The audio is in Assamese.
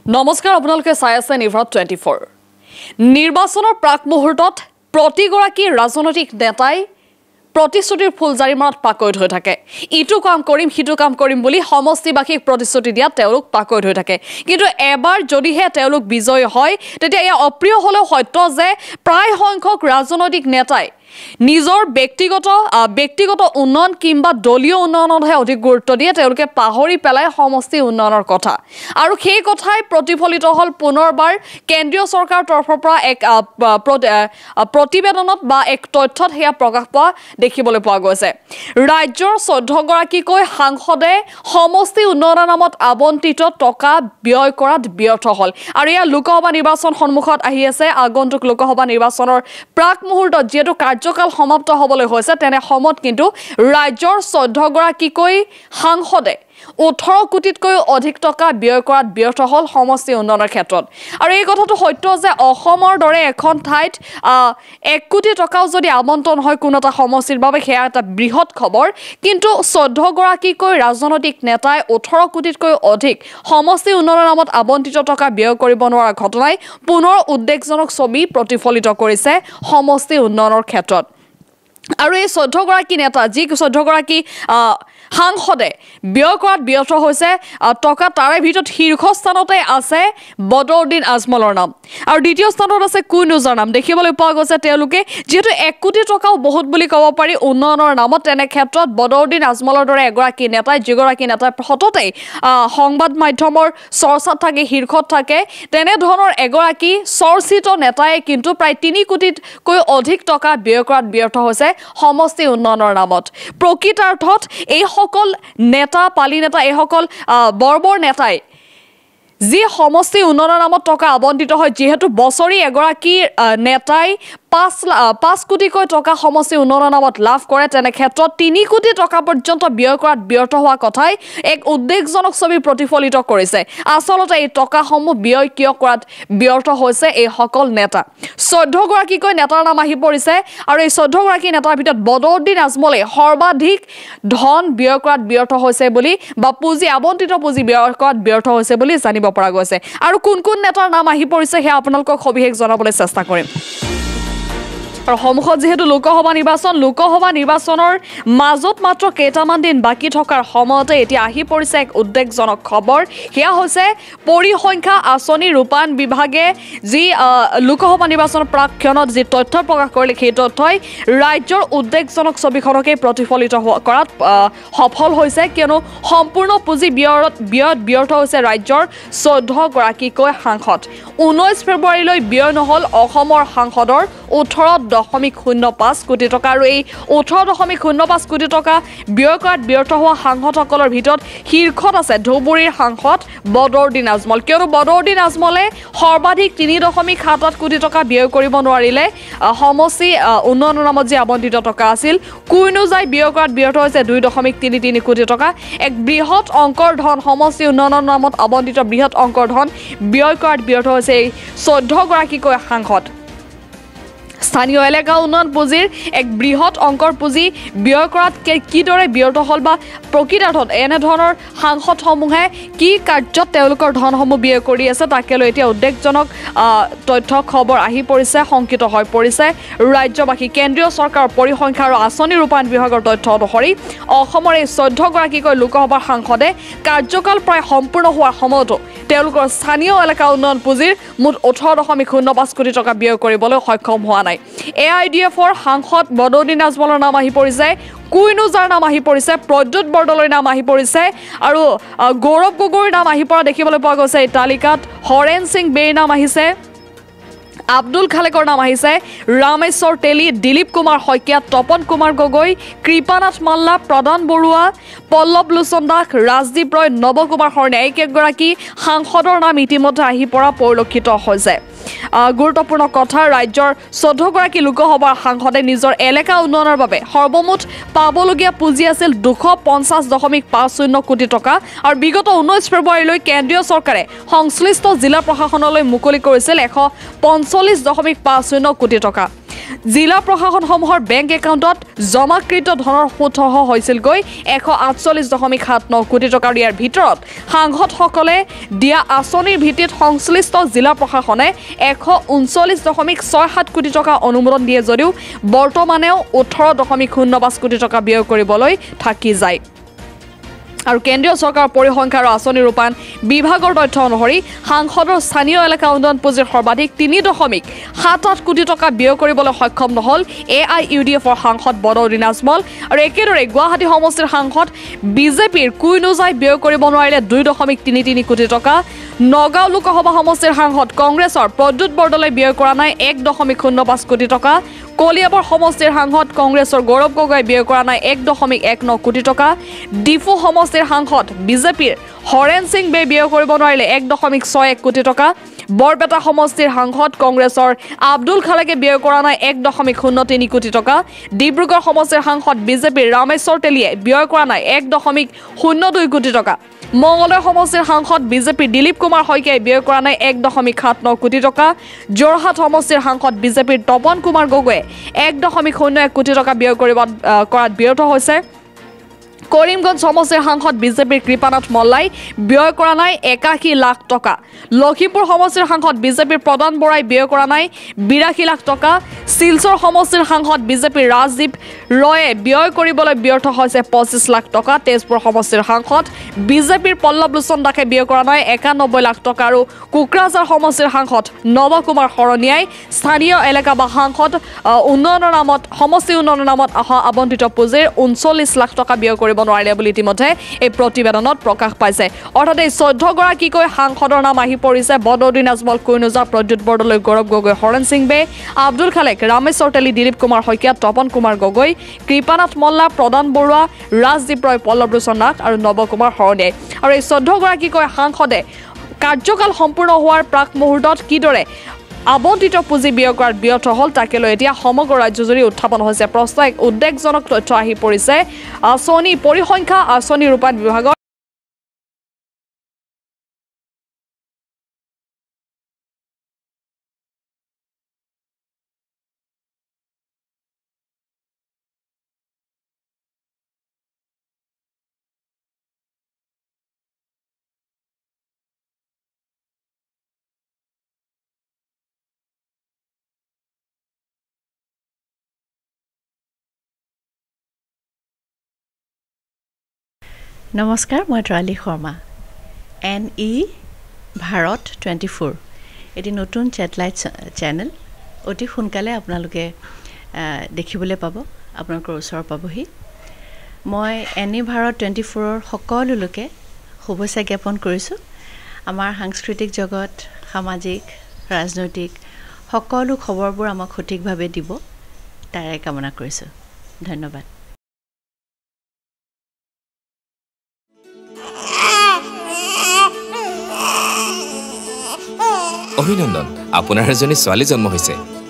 নমস্কাৰ আপোনালোকে চাই আছে নিউজ 24 নিৰ্বাচনৰ প্ৰাক মুহূৰ্তত প্ৰতিগৰাকী ৰাজনৈতিক নেতাই প্ৰতিশ্ৰুতিৰ ফুলজাৰি মাৰত পাকৈত হৈ থাকে ইটো কাম কৰিম হিটো কাম কৰিম বুলি সমষ্টিবাসীক প্ৰতিশ্ৰুতি দিয়া তেওঁলোক পাকৈত হৈ থাকে কিন্তু এবাৰ যদিহে তেওঁলোক বিজয় হয় তেতিয়া এই অপ্ৰিয় হলেও সত্য যে প্ৰায় সংখ্যক ৰাজনৈতিক নেতাই নিজৰ ব্যক্তিগত উন্নয়ন কিংবা দলীয় উন্নয়নতহে অধিক গুৰুত্ব দিয়ে তেওঁলোকে পাহৰি পেলাই সমষ্টি উন্নয়নৰ কথা আৰু সেই কথাই প্ৰতিফলিত হল পুনৰবাৰ কেন্দ্ৰীয় চৰকাৰৰ তৰফৰ পৰা এক প্ৰতিবেদনত বা এক তথ্যত হেয়া প্ৰকাশ পোৱা দেখিবলৈ পোৱা গৈছে ৰাজ্যৰ 14 গৰাকীকৈ সাংসদে সমষ্টি উন্নয়নৰ নামত আবণ্টিত টকা ব্যয় কৰাত ব্যৰ্থ হল আৰু ইয়া লোকসভা নিৰ্বাচন সন্মুখত আহি আছে আগন্তুক লোকসভা নিৰ্বাচনৰ প্ৰাক মুহূৰ্তত যেটো কাৰ্যকাল সমাপ্ত হ'বলৈ হৈছে তেনে সময়ত কিন্তু ৰাজ্যৰ 14 গৰাকীকৈ সাংসদে 18 কোটিতকৈ অধিক টকা ব্যয় কৰাত ব্যৰ্থ হল সমষ্টি উন্নয়নৰ ক্ষেত্ৰত আৰু এই কথাটো সত্য যে অসমৰ দৰে এখন ঠাইত 1 কোটি টকাও যদি আবণ্টন হয় কোনো এটা সমষ্টিৰ বাবে হেয়া এটা বৃহৎ খবৰ কিন্তু 14 গৰাকীকৈ ৰাজনৈতিক নেতাই 18 কোটিতকৈ অধিক সমষ্টি উন্নয়নৰ নামত আবণ্টিত টকা ব্যয় কৰিব নোৱাৰা ঘটনাই পুনৰ উদ্বেগজনক ছবি প্ৰতিফলিত কৰিছে সমষ্টি উন্নয়নৰ ক্ষেত্ৰত আৰু এই 14 গৰাকী নেতা যি 14 গৰাকী সাংসদে ব্যয় কৰাত ব্যৰ্থ হৈছে টকা তাৰে ভিতৰত শীৰ্ষস্থানতে আছে বদৰুদ্দিন আজমলৰ নাম আৰু দ্বিতীয় স্থানত আছে কুইনুজৰ নাম দেখিবলৈ পোৱা গৈছে তেওঁলোকে যেহেতু 1 কোটি টকাও বহুত বুলি ক'ব পাৰি উন্নয়নৰ নামত তেনে ক্ষেত্ৰত বদৰুদ্দিন আজমলৰ দৰে এগৰাকী নেতাই যিগৰাকী নেতাই সততে সংবাদ মাধ্যমৰ চৰ্চাত থাকে শীৰ্ষত থাকে তেনে ধৰণৰ এগৰাকী চৰ্চিত নেতাই কিন্তু প্ৰায় 3 কোটিতকৈ অধিক টকা ব্যয় কৰাত ব্যৰ্থ হৈছে সমষ্টি উন্নয়নৰ নামত প্ৰকৃতাৰ্থত এই সকল নেতা পালি নেতা এই সকল বৰবৰ নেতাই যি সমষ্টি উন্নয়নৰ নামত টকা আবণ্টিত হয় যেহেতু বছৰি এগৰাকী নেতাই 5 কোটিকৈ টকা সমষ্টি উন্নয়নৰ নামত লাভ কৰে তেনে ক্ষেত্ৰত 3 কোটি টকা পৰ্যন্ত ব্যয় কৰাত ব্যৰ্থ হোৱা কথাই এক উদ্বেগজনক ছবি প্ৰতিফলিত কৰিছে আসলতে এই টকাসমূহ ব্যয় কিয় কৰাত ব্যৰ্থ হৈছে এই সকল নেতা 14 গৰাকীকৈ নেতাৰ নাম আহি পৰিছে আৰু এই 14 গৰাকী নেতাৰ ভিতৰত বদৰুদ্দিন আজমলে সৰ্বাধিক ধন ব্যয় কৰাত ব্যৰ্থ হৈছে বুলি বা পুঁজি আবণ্টিত পুঁজি ব্যয় কৰাত ব্যৰ্থ হৈছে বুলি জানিব পৰা গৈছে আৰু কোন কোন নেতাৰ নাম আহি পৰিছে হে আপোনালোকক সবিশেষ জনাবলৈ চেষ্টা কৰিম আৰু সমুখত যেহেতু লোকসভা নিৰ্বাচনৰ মাজত মাত্ৰ কেইটামান দিন বাকি থকাৰ সময়তে এতিয়া আহি পৰিছে এক উদ্বেগজনক খবৰ হেয়া হৈছে পৰিসংখ্যা আঁচনি ৰূপায়ণ বিভাগে যি লোকসভা নিৰ্বাচনৰ প্ৰাক্ষণত যি তথ্য প্ৰকাশ কৰিলে সেই তথ্যই ৰাজ্যৰ উদ্বেগজনক ছবিখনকে প্ৰতিফলিত কৰাত সফল হৈছে কিয়নো সম্পূৰ্ণ পুঁজি ব্যয়ত ব্যৰ্থ হৈছে ৰাজ্যৰ 14 গৰাকীকৈ সাংসদ 19 ফেব্ৰুৱাৰীলৈ ব্যয় নহল অসমৰ সাংসদৰ 18.05 কোটি টকা আৰু এই 18.05 কোটি টকা ব্যয় কৰাত ব্যৰ্থ হোৱা সাংসদসকলৰ ভিতৰত শীৰ্ষত আছে ধুবুৰীৰ সাংসদ বদৰুদ্দিন আজমল কিয়নো বদৰুদ্দিন আজমলে সৰ্বাধিক 3.78 কোটি টকা ব্যয় কৰিব নোৱাৰিলে সমষ্টি উন্নয়নৰ নামত যি আবণ্টিত টকা আছিল কুইনুজাই ব্যয় কৰাত ব্যৰ্থ হৈছে 2.33 কোটি টকা এক বৃহৎ অংকৰ ধন সমষ্টি উন্নয়নৰ নামত আবণ্টিত বৃহৎ অংকৰ ধন ব্যয় কৰাত ব্যৰ্থ হৈছে এই 14 গৰাকীকৈ সাংসদ স্থানীয় এলেকা উন্নয়ন পুঁজিৰ এক বৃহৎ অংকৰ পুঁজি ব্যয় কৰাত কিদৰে ব্যৰ্থ হল বা প্ৰকৃতাৰ্থত এনে ধৰণৰ সাংসদসমূহে কি কাৰ্যত তেওঁলোকৰ ধনসমূহ ব্যয় কৰি আছে তাকে লৈ এতিয়া উদ্বেগজনক তথ্য খবৰ আহি পৰিছে শংকিত হৈ পৰিছে ৰাজ্যবাসী কেন্দ্ৰীয় চৰকাৰৰ পৰিসংখ্যা আৰু আঁচনি ৰূপায়ণ বিভাগৰ তথ্য অনুসৰি অসমৰ এই 14 গৰাকীকৈ লোকসভাৰ সাংসদে কাৰ্যকাল প্ৰায় সম্পূৰ্ণ হোৱাৰ সময়তো তেওঁলোকৰ স্থানীয় এলেকা উন্নয়ন পুঁজিৰ মুঠ 18.05 কোটি টকা ব্যয় কৰিবলৈ সক্ষম হোৱা নাই AIDFৰ সাংসদ বদৰুদ্দিন আজমলৰ নাম আহি পৰিছে কুইনুজাৰ নাম আহি পৰিছে প্ৰদ্যুৎ বৰদলৈৰ নাম আহি পৰিছে আৰু গৌৰৱ গগৈৰ নাম আহি পৰা দেখিবলৈ পোৱা গৈছে এই তালিকাত হৰেন সিং বেৰ নাম আহিছে আব্দুল খালেকৰ নাম আহিছে ৰামেশ্বৰ তেলী দিলীপ কুমাৰ শইকীয়া তপন কুমাৰ গগৈ কৃপানাথ মাল্লা প্ৰদান বৰুৱা পল্লৱ লোচন দাস ৰাজদীপ ৰয় নৱ কুমাৰ শৰ্মা একেগৰাকী সাংসদৰ নাম ইতিমধ্যে আহি পৰা পৰিলক্ষিত হৈছে গুৰুত্বপূৰ্ণ কথা ৰাজ্যৰ 14 গৰাকী লোকসভাৰ সাংসদে নিজৰ এলেকা উন্নয়নৰ বাবে সৰ্বমুঠ পাবলগীয়া পুঁজি আছিল 250.50 কোটি টকা আৰু বিগত 19 ফেব্ৰুৱাৰীলৈ কেন্দ্ৰীয় চৰকাৰে সংশ্লিষ্ট জিলা প্ৰশাসনলৈ মুকলি কৰিছিল 145.50 কোটি টকা জিলা প্ৰশাসনসমূহৰ বেংক একাউণ্টত জমাকৃত ধনৰ সুতহ হৈছিলগৈ 148.79 কোটি টকাৰ। ইয়াৰ ভিতৰত সাংসদসকলে দিয়া আঁচনিৰ ভিত্তিত সংশ্লিষ্ট জিলা প্ৰশাসনে 139.67 কোটি টকা অনুমোদন দিয়ে যদিও বৰ্তমানেও 18.05 কোটি টকা ব্যয় কৰিবলৈ থাকি যায়। আৰু কেন্দ্ৰীয় চৰকাৰৰ পৰিসংখ্যা আৰু আঁচনি ৰূপায়ণ বিভাগৰ তথ্য অনুসৰি সাংসদৰ স্থানীয় এলেকা উন্নয়ন পুঁজিৰ সৰ্বাধিক 3.78 কোটি টকা ব্যয় কৰিবলৈ সক্ষম নহল AIUDFৰ সাংসদ বদৰুদ্দিন আজমল। আৰু একেদৰে গুৱাহাটী সমষ্টিৰ সাংসদ বিজেপিৰ কুইনোজাই ব্যয় কৰিব নোৱাৰিলে 2.33 কোটি টকা। নগাঁও লোকসভা সমষ্টিৰ সাংসদ কংগ্ৰেছৰ প্ৰদ্যুৎ বৰদলৈ ব্যয় কৰা নাই 1.05 কোটি টকা। কলিয়াবৰ সমষ্টিৰ সাংসদ কংগ্ৰেছৰ গৌৰৱ গগৈ ব্যয় কৰা নাই 1.19 কোটি টকা। ডিফু সমষ্টিৰ সাংসদ বিজেপিৰ হৰেণ সিং বে ব্যয় কৰিব নোৱাৰিলে 1.61 কোটি টকা। বৰপেটা সমষ্টিৰ সাংসদ কংগ্ৰেছৰ আব্দুল খালেকে ব্যয় কৰা নাই 1.03 কোটি টকা। ডিব্ৰুগড় সমষ্টিৰ সাংসদ বিজেপিৰ ৰামেশ্বৰ তেলীয়ে ব্যয় কৰা নাই 1.02 কোটি টকা। মঙলদৈ সমষ্টিৰ সাংসদ বিজেপিৰ দিলীপ কুমাৰ শইকীয়াই ব্যয় কৰা নাই 1.79 কোটি টকা। যোৰহাট সমষ্টিৰ সাংসদ বিজেপিৰ তপন কুমাৰ গগৈয়ে 1.01 কোটি টকা ব্যয় কৰাত ব্যৰ্থ হৈছে। কৰিমগঞ্জ সমষ্টিৰ সাংসদ বিজেপিৰ কৃপানাথ মল্লাই ব্যয় কৰা নাই 81 লাখ টকা। লখিমপুৰ সমষ্টিৰ সাংসদ বিজেপিৰ প্ৰদান বৰাই ব্যয় কৰা নাই 82 লাখ টকা। শিলচৰ সমষ্টিৰ সাংসদ বিজেপিৰ ৰাজদীপ ৰয়ে ব্যয় কৰিবলৈ ব্যৰ্থ হৈছে 25 লাখ টকা। তেজপুৰ সমষ্টিৰ সাংসদ বিজেপিৰ পল্লৱ লোচন দাসে ব্যয় কৰা নাই 91 লাখ টকা। আৰু কোকৰাঝাৰ সমষ্টিৰ সাংসদ নৱ কুমাৰ শৰণীয়াই স্থানীয় এলেকা বা সাংসদ উন্নয়নৰ নামত সমষ্টি উন্নয়নৰ নামত অহা আবণ্টিত পুঁজিৰ 39 লাখ টকা ব্যয় কৰিব নোৱাৰিলে বুলি ইতিমধ্যে এই প্ৰতিবেদনত প্ৰকাশ পাইছে। অৰ্থাৎ এই 14 গৰাকীকৈ সাংসদৰ নাম আহি পৰিছে বদৰুদ্দিন আজমল, কুইনোজা, প্ৰদ্যুৎ বৰদলৈ, গৌৰৱ গগৈ, হৰেণ সিং বে, আব্দুল খালেক, ৰামেশ্বৰ তেলী, দিলীপ কুমাৰ শইকীয়া, তপন কুমাৰ গগৈ, কৃপানাথ মল্লা, প্ৰদান বৰুৱা, ৰাজদীপ ৰয়, পল্লৱ লোচন দাস আৰু নৱ কুমাৰ শৰণীয়াই। আৰু এই 14 গৰাকীকৈ সাংসদে কাৰ্যকাল সম্পূৰ্ণ হোৱাৰ প্ৰাক মুহূৰ্তত কিদৰে আবণ্টিত পুঁজি ব্যয় কৰাত ব্যৰ্থ হ'ল তাকে লৈ এতিয়া সমগ্ৰ ৰাজ্যজুৰি উত্থাপন হৈছে প্ৰশ্ন। এক উদ্বেগজনক তথ্য আহি পৰিছে আঁচনি পৰিসংখ্যা আঁচনি ৰূপায়ণ বিভাগৰ। নমস্কাৰ, মই ত্ৰালী শৰ্মা। NE ভাৰত 24 এটি নতুন ছেটেলাইট চেনেল অতি সোনকালে আপোনালোকে দেখিবলৈ পাব, আপোনালোকৰ ওচৰ পাবহি। মই NE ভাৰত 24ৰ সকলো লোকে শুভেচ্ছা জ্ঞাপন কৰিছোঁ। আমাৰ সাংস্কৃতিক জগত, সামাজিক, ৰাজনৈতিক সকলো খবৰবোৰ আমাক সঠিকভাৱে দিব তাৰে কামনা কৰিছোঁ। ধন্যবাদ। অভিনন্দন, আপোনাৰ এজনী ছোৱালী জন্ম হৈছে।